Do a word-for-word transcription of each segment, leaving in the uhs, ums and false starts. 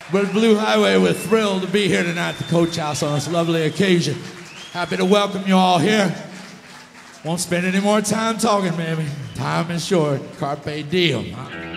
But Blue Highway, we're thrilled to be here tonight at the Coach House on this lovely occasion. Happy to welcome you all here. Won't spend any more time talking, baby. Time is short. Carpe diem.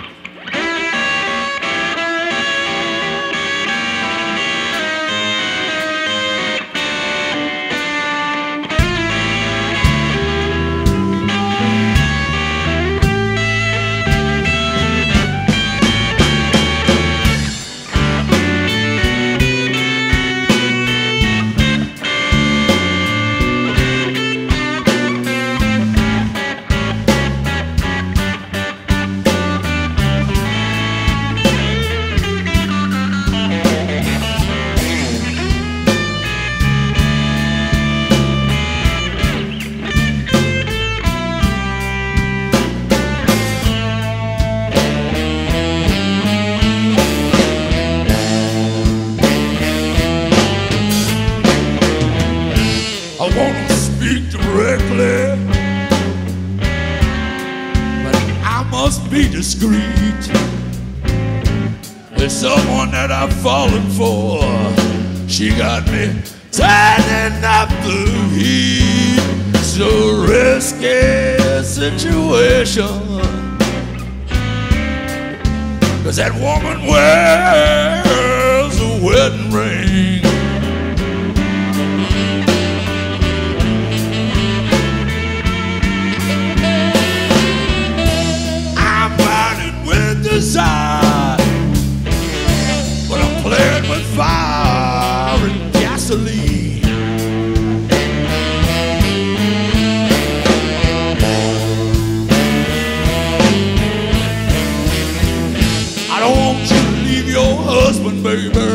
Discreet. There's someone that I've fallen for. She got me turning up the heat. It's a risky situation, 'cause that woman wears a wedding ring. Desire, but I'm playing with fire and gasoline. I don't want you to leave your husband, baby.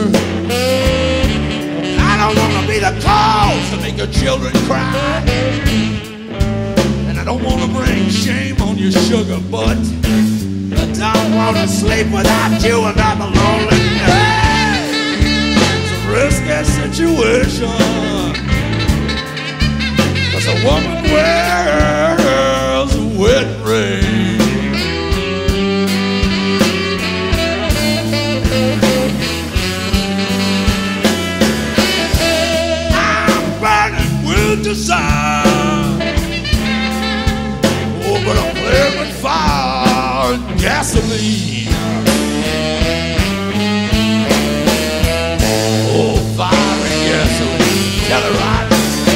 I don't want to be the cause to make your children cry, and I don't want to bring shame on your sugar butt. I don't want to sleep without you, and I'm lonely. It's a risky situation, 'cause a woman wears a wedding ring. I'm burning with desire, oh, but I'm playing with fire and gasoline. Oh, fire and gasoline. Tell her right.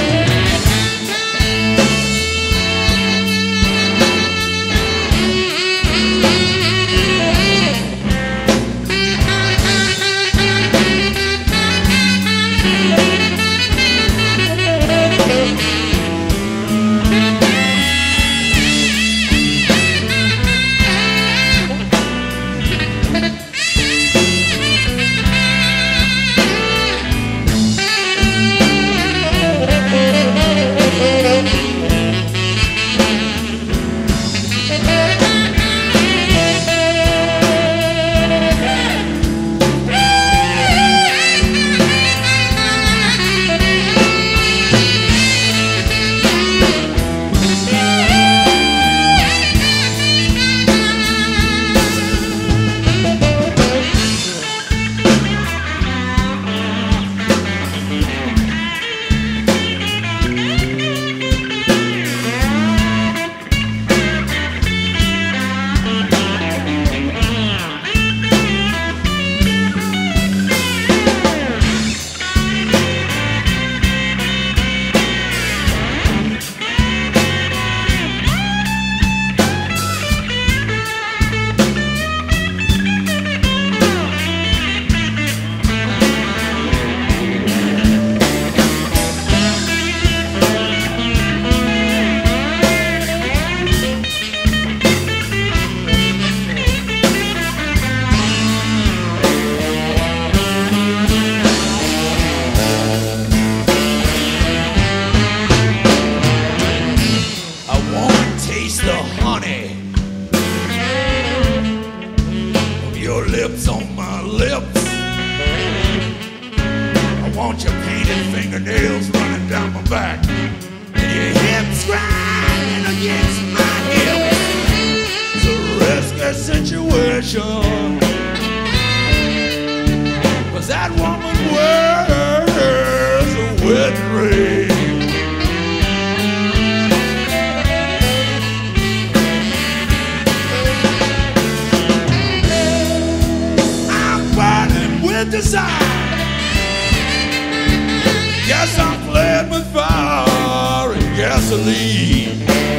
want your painted fingernails running down my back, and your hips grinding against my hips. It's a risky situation, wedding ring. I'm burning with desire. Guess I'm playing with fire and gasoline.